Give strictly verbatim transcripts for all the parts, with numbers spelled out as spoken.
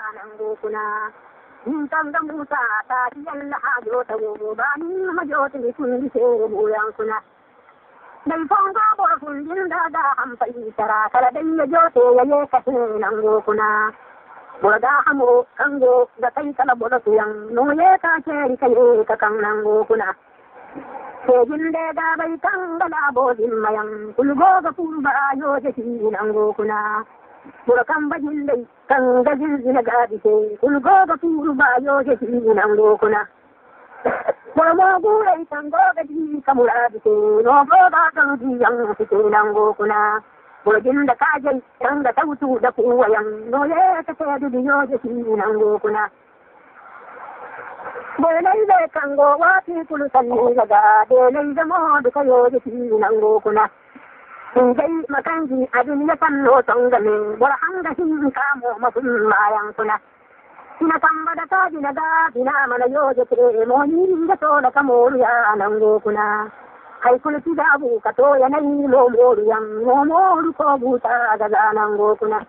nangu kuna Intang da Musa tari yalla hajo ta wo bani majo ti kun se buyan kuna dai fonga bor kun din da da ham pai tara kala dai jo te ye ka nangu kuna boda hamo kango da kai kala boda tuyang no ye ka cheri kai ka kang nangu kuna Sejin de da bai kang da la bo din mayang kulgo ga pumba yo je nangu kuna Burakam bajin dai kan gajin zina gadi se kulgo ga puru bayo je nangu kuna Bomo gulai tango gaji kamuradi se no boda kan di yang se nangu kuna Burjin da kajai kan da tautu da kuwayang no ye ta te di yo je nangu kuna Bolai le kango wati kulu sanni ga de le da mo du kayo je nangu kuna Jai makanji adin ya panno tongale borahanga hin kamo mafun mayang kuna Sina kamba da kaji na da dina mana yo je tre mo ni da to da kamoru ya nangu kuna Kai kulu ti da bu ka to ya nai lo moru yang mo moru ko buta da da nangu kuna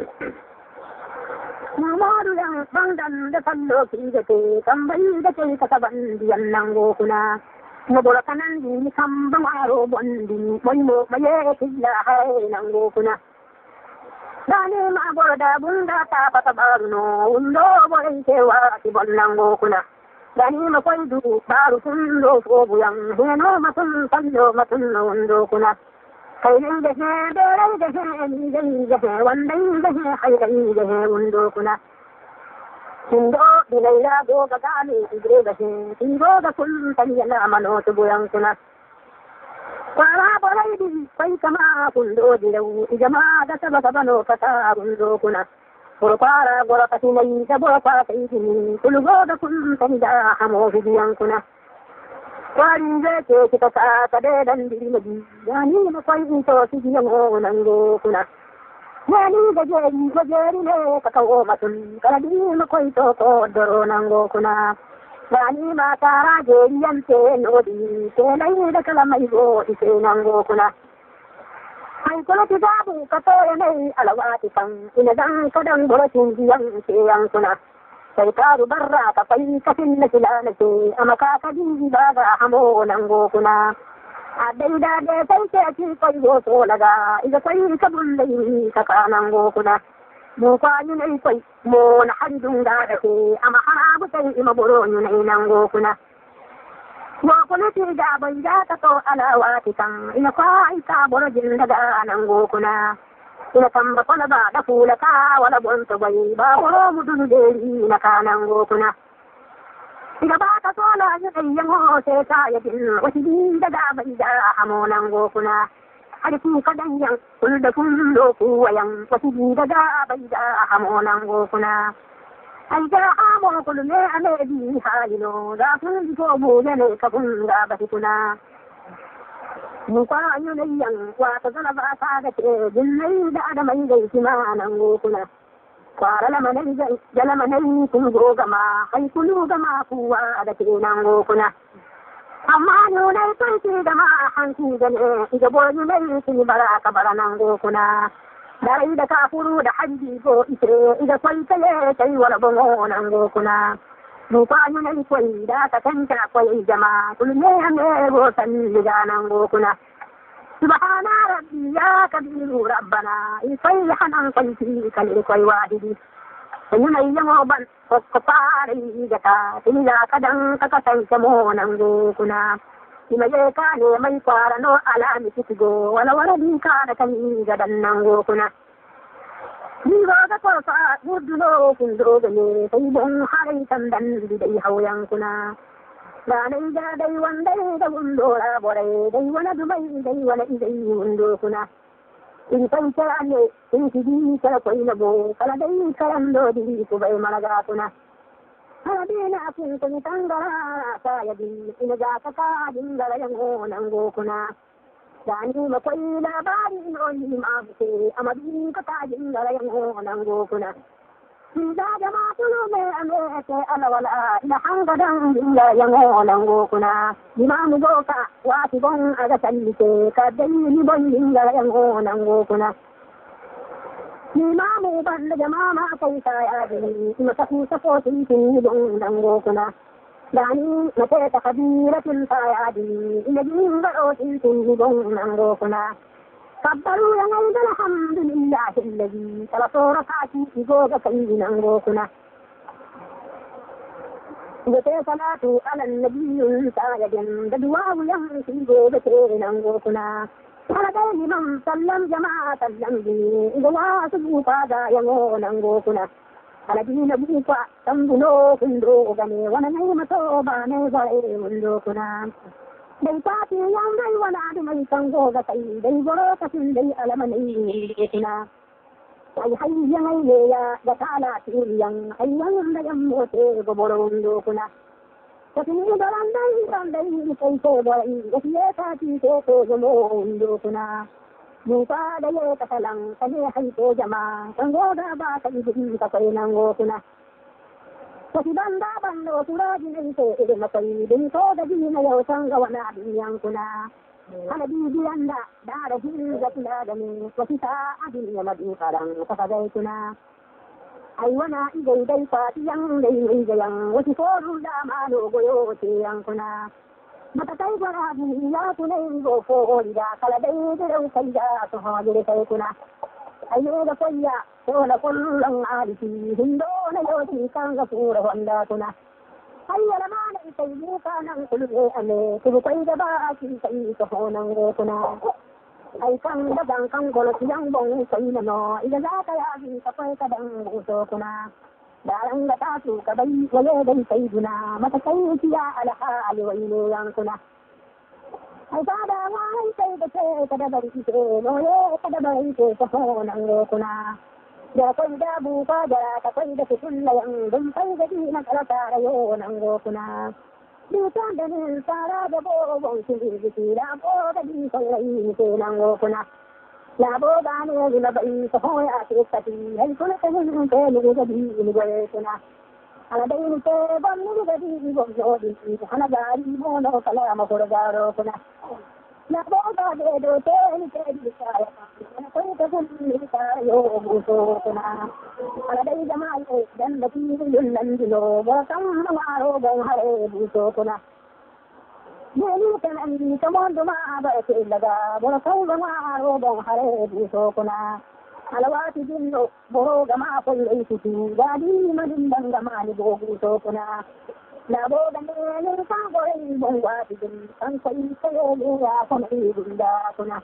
Mo moru yang bangdan da sallo ki je te kambai da te ka ban diyan nangu kuna Mabora kanan di kambang aro bondi moy mo maye killa hay nangu kuna Dani ma borda bunda ta patabaruno undo boy sewa ti bon nangu kuna Dani ma koy du baru tundo so buyang heno matun kallo matun undo kuna Kailin de he de de he ni de he wandai de he hay de he undo kuna Sindo binayla go gagani igre gahe Sindo ga kul taniyala mano tubuyang kuna Wala balay di pay kama kundo dilaw Ijama da sabagabano kata undo kuna Puro para gora patinay sa bora pa kaitini Kulugo da kul tanida hamo hidiyang kuna Wali zeke kita sa kadedan di magi Yani mapay ito sidiyang o nango kuna Yani gajeri gajeri le kakao matun kaladi makoy to ko doro nango kuna Yani matara jeri yante nodi tenay da kalamay go ise nango kuna Ay kola ti dabu kato yanay alawati pang inadang kadang borotin diyang siyang kuna Say karu barra kapay kasin na sila na si amakakading baga hamo nango kuna Aday da de say kati koy go so laga iga koy kabulay kakanango kuna Mukha yun ay koy mo nahalidong da dati ama harabu tay imaburo yun ay nango kuna Wako na ti gabay da tato alawati kang inakwa ay kaburo din daga nango kuna Inatamba ko na ba da pula ka wala bonto bay bako mudunuderi nakanango kuna Iga bata sola yun ay yung hose kaya din Wasidi daga banda hamo nango kuna Halipu kadanyang kulda kuldo kuwayang Wasidi daga banda hamo nango kuna Ay ga hamo kulme ame di halino Da kundi ko buyane kapunga bati kuna Mukha yun ay yung wata sana ba sagate Dinay da adamay gay sima nango kuna Para naman ay jalaman ay kulugo gama ay kulugo gama kuwa adati nango kuna Amano na ito iti gama hansi gane igabo yun ay sinibara kabara nango kuna Dari da kapuru da handi go ite igakway kaya kay wala bongo nango kuna Mukha yun ay kway da katenta kway gama kulunye ame go sanliga nango kuna Subhana Rabbi ya kabiru Rabbana Isay hanang kalisi kalikoy wahidi Ayun ay yung oban Kapari gata Tinila kadang kakasay sa mo Nanggo kuna Imaye ka ni may parano alami kitigo Wala wala di ka na kanigadan nanggo kuna Diba ka ko sa Urdulo kundo gani Sa ibong haray tandan Diday hawyang kuna Lanay da day wan day da undo la boray day wana dumay day wana iday undo kuna Insay sa ane insidi sa koy nabo kala day kalando di ko bay malaga kuna Hadi na akong kumitangara saya di inaga ka ka dingala yang onanggo kuna Dani makoy labari no ni mabse amadi ka ka dingala yang onanggo kuna Sida jama tulume amete alawala ilahang gadang ila yang onanggo kuna Dimamu goka wati bong aga salite kadai ni boy ila yang onanggo kuna ni ma mu ban da jama ma kai sai adi ma ta ku sa ko tin tin don dan go kuna dani ma ta ta kabiratin sai adi ina jin ga o tin tin don dan go kuna kabbaru ya ngai da alhamdulillah alladhi tala sura kati go ga kai dan go kuna Gete salatu ala nabiyul sayyidin da duwa yan shi go ga kai dan go kuna ala dai liman sallam jama'a sallam bi idwa su fa da yango nan go kuna ala dina bu fa tambuno kundo ga ne wana nai mato ba ne ba e mundo kuna dai ta ti yang dai wana da mai kan go ga kai dai goro ka tin dai alamani kina ai hayya ngai ya ga tala ti yang hayyan da yam mo te go boro mundo kuna Tapi dalam dai dai ni kai ko dai ya ta ti ko ko mo ndo kuna buka da ya ta kalang kani hai ko jama kan go da ba kai din ka kai nan go kuna Tapi banda bando sura di ni ko de ma kai din ko da di na yo sang ga wana di yang kuna ana di di anda da da hi ga tula da ni ko ta adi ya ma di karang ka ka dai kuna ai wana igai dai fa yang dai ni ga yang wati ko ru da ma no go yo ti yang kuna mata kai gora ni ya tu nei go fo da kala dai de ru kai da to ha de kai kuna ai yo ga ko ya ko na ko lang ali ti hindo na yo ti kan ga pu ro wanda kuna ai ya ma na kai ni ka nan kulu e ame ku kai da ba ki kai to ho nan go kuna ai kan da bang kan go lo yang bong kai na no ida za ka ya bi ka pai ka dang go to kuna darang da ta su ka bai waye dai kai guna mata kai ki ya ala hali wa ilo yang kuna ai ba da wai kai da ke ka da bari ke no ye ka da bari ke ko ho nan go kuna da kai da bu ka da ka kai da kun la yang dum kai da di na kala ta yo nan go kuna Dutan da ni sara da bo bo shi di da bo da di ko lai ke nan go kuna la bo da ni ni la bai ko ho ya ti ka ti ai ko na ni ni ke ni ga di ni go kuna ala dai ni ke ban ni ga di go jo di ana ga ri mo no kala ma ko ga ro kuna la bo da de do te ni ke di sa ya ko ni ka ni ka yo bu so kuna ala dai jama'a dan da ti ni nan di lo ba kam ma ro ga hare bu so kuna Deni kan andi kamon duma ba ke laga bora kau gama ro dong hare bu so kuna alawati dinno boro gama ko le tutu gadi madin dan gama ni bo bu so kuna la bo dan ne ka bo ni bo wa ti din kan sai ko le ya ko ni bunda kuna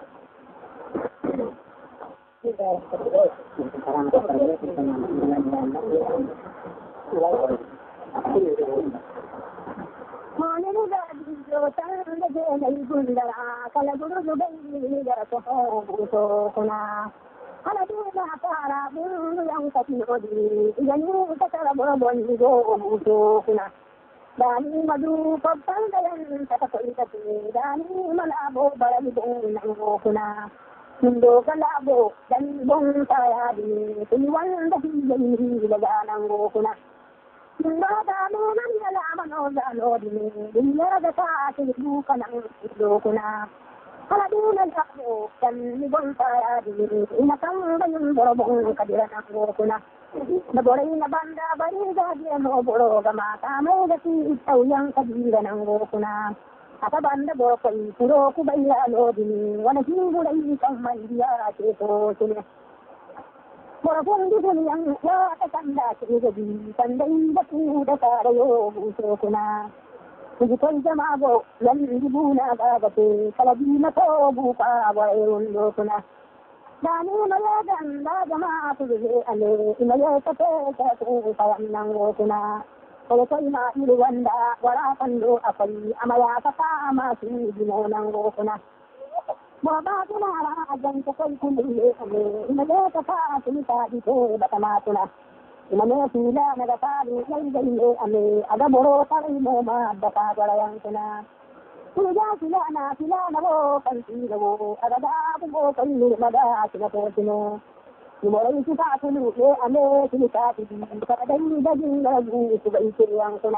Mane ni da jo tan da je nei gundara kala guru jo bai da to ho so kuna ala di na para bu yang ka ti odi yani ka tara bo bo ni go so kuna dani madu papan da yan ta ko ita ti dani mala bo bara ni bo na go kuna Mundo kalabo dan bong saya di tuan da hi ni la ga go kuna Nada mo nan nalaman o gano din dunya da ta ti buka ng ilo ko na Kala din ang ako kan ni bon para di inakang bayong borobong kadira ng ko na Naboray na banda bari ga di mo boro ga mata may gati itaw yang kadira ng ko na Ata banda boro ko puro ko bayya lo din wana hingulay kang may dia ti ko sine Borobong di dunyang ya katanda ti gadi tanday da tu da karayo buso ko na Hindi ko jamago yan di buna gagate kalabi na to buka wa erundo ko na Dani mayagan da jama tu ale imaya ka te ka tu payam nang ko na Kaya ko ina iluwanda wala kando apay amaya ka sama si dino nang ko na Maba tunara ajan ko koy kundi ame imaya ka sa sinita dito batamato na Imane sila nagatali ngay gayle ame aga boro tali mo madaka garayang kuna Kuya sila na sila na mo kansila mo aga da mo kanli mada sila ko sino Imoray kita tulu le ame sinita tidi kada ni daging lagu subay siyang kuna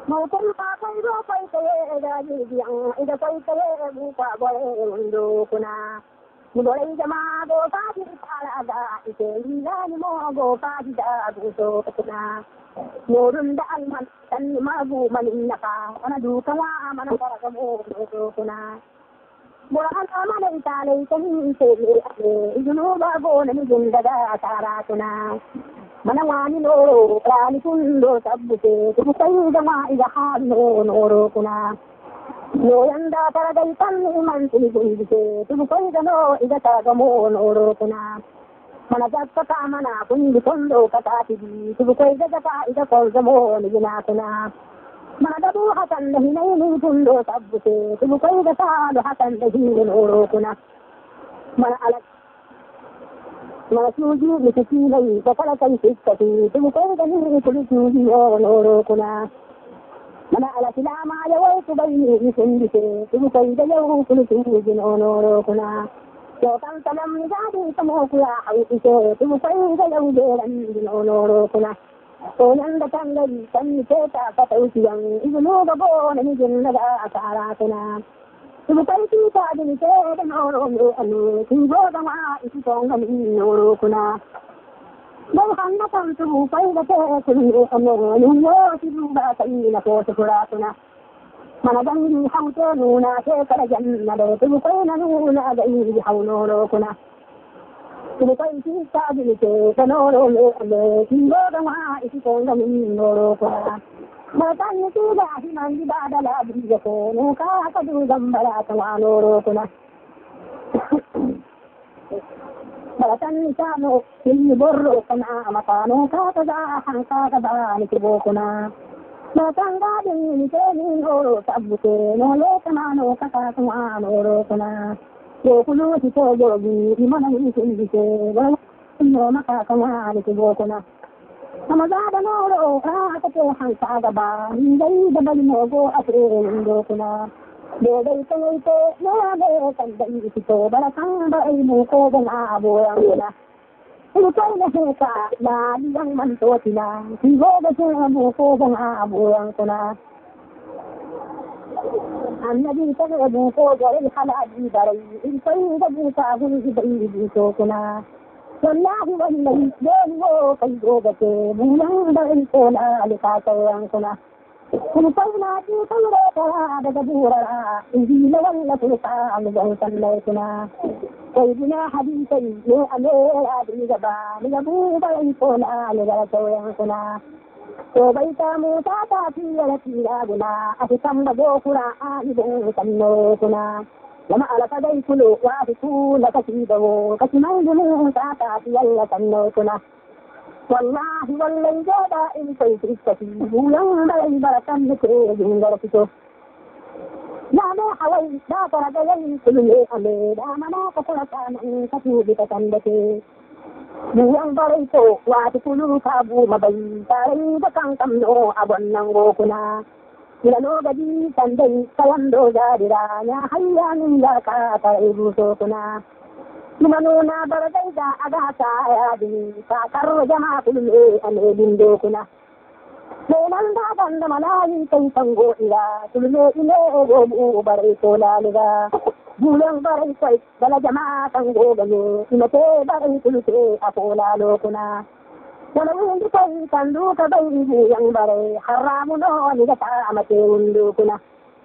Mungkin pakai ropai kaya gaji yang ida koi kaya buka boleh undu kuna. Boleh jama go pagi palaga ite lani mo go pagi da buso kuna. Murun da alman tan magu malinaka ana du kawa mana para kamu buso kuna. Bukan mana itale kan ite le ijunu bago na junda da tara kuna. Manawani no prani kundo sabbute tukai dama ida hano noro kuna no yanda taragai tanni mantini gundite tukai dano ida tagamo noro kuna mana jakka mana kundi kondo katati di tukai daga ida kolgamo nigina kuna mana dabu hatan hinai ni kundo sabbute tukai daga hatan dahi noro kuna mana ala Masuji misikilai bakala kai sikkati tumukai gani kulisuji onoro kuna mana ala silama ya wai kubai misindike tumukai da yau kulisuji onoro kuna yo kan tanam jadi tamo kula awite tumukai da yau deran onoro kuna to yanda tangai tan keta patausi yang ibnu babo nani jinna da asara kuna Tumukai kita jadi kita noro anu tibo dama isi tongga ni noro kuna. Bahkan nakam tumukai bate kuni anu nuyo tibu bata ina ko sekura kuna. Mana jangi haute nuna ke kada janna de tumukai na nuna ga iri hau noro kuna. Tumukai kita jadi kita noro anu tibo dama isi tongga ni noro kuna. Matanya sudah himan di badala berjoko nuka kadu gambala tawanoro kuna. Balatan sano ini borro kana matano ka kada hangka kada ni kibo kuna. Matanga din ni oro sabute no le kamano kaka tawanoro kuna. Yo kulu ti to yogi imana ni sindike no maka kawani kibo kuna. Namazada noro ka to hangka gaba dai da bal mogo apre ndo kuna do dai to to no ade kan dai to bala kan ba ai mu ko ban abo yang kuna itu kai na ka la yang man to tina ti go da to mu ko ban abo yang kuna annabi ta ga mu ko gari halaji barai in kai da mu ka gun dai to kuna wallahi wallahi dole kai gobe ke bulan da ko na alika kayan kuna kun fauna ki kaure ta daga burara in la walla ku ta an ga sallai kuna kai bina hadisi ne ale adri gaba ni gabu da ko na alika kayan kuna to bai ta mu ta ta ti ya ti ya guna a cikin da gokura a ibon sanno kuna lama ala kadai kulu wa ku la kasido kasimai dulu ta ta yalla tanno kuna wallahi wallahi jada in sai kristi bulan da in barakan ne ke jingar fito ya ne hawai da tara da yayi kulu ne ale da mana ka tara ta nan ka tu bi ta tanda ke bulan barai to wa kulu ka bu mabai tare da kan kam no abon nan go kuna Ilano gadi tandai sayando jadira nya hayyanin ya ka ta ibuso kuna Limanuna baradai da agata ya di ka karo jama kulme ane dindo kuna Lenan da ganda malayi kai tango ila kulme ile go bu barai to laliga Bulang barai kai bala jama tango gane imate barai kulke apola lokuna Walau di kai kandu ka bai yang bare haramu no ni ga ta amate undu kuna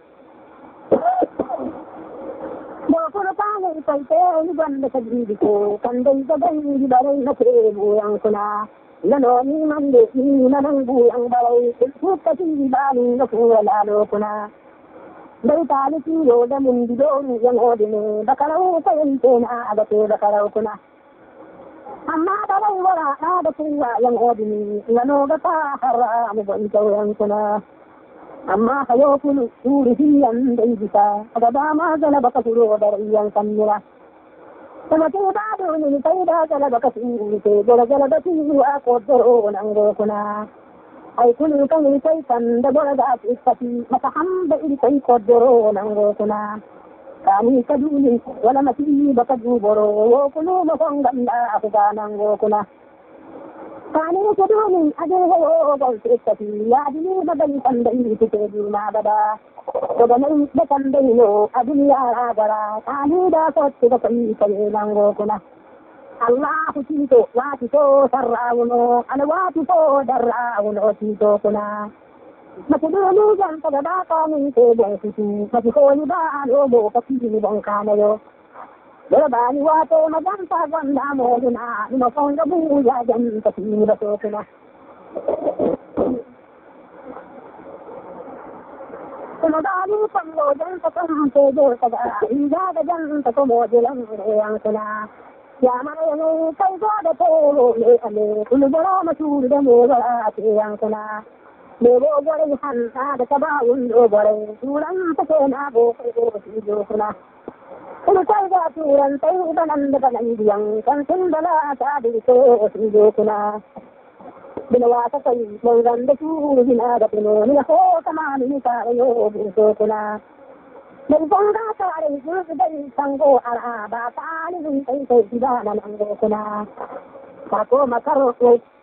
Mo kono pa ni kai te ni banda ka di ko kandai ka bai di bare na te bu yang kuna lano ni mande ni nanang bu yang bare ku ka ti bali no ku la lo kuna Dai ta ni ti yo da mun di do ni yang odine bakalau ka ente na aga te bakalau kuna Amma da bai wala na da kuwa yang odini ngano ga ta haram ban tawang kuna amma hayo kulu surihi yan dai bisa aga ba ma gala baka turo da yan kamira kuma te ba do ni tai da gala baka turo te gala gala da turo a ko doro nan go kuna ai kulu kan ni tai kan da bola da isati mata hamba ili tai ko doro nan go kuna Kami kaduli wala mati baka duboro wo kuno mo kong ganda ako ganang wo kuna Kani keduni aduh bol sekati ya dini badai pandai titedu na bada kodanai da pandai no adunya gara kani da kotti da kai kai lango kuna Allah tito wa tito sarrawuno ana wa tito darrawuno tito kuna matudulu jan pada da kani te bon titi matiko ni ba alo bo pati ni bon kana yo Bani wato maganta ganda mo na ni mafonga buya jan pati ni ba to kuna Kuma dali pango jan ta kan te do ta ga inda da jan ta ko mo jelan yang kuna ya mare ne kai go da to le ale kulu bora ma tu da mo ga te yang kuna le bo gore han ta da ba un do gore turan ta ke na bo ko ti do kuna Kulu kai ga turan tai banan da banan diang kan sun bala ta di ko ti do kuna Binawa sa kai mo ganda tu bina da pino ni ko kama ni ka yo bu so kuna Nang bangga sa rin su dai sanggo ara ba ta ni tai tai di ba nan ko kuna Ako makaro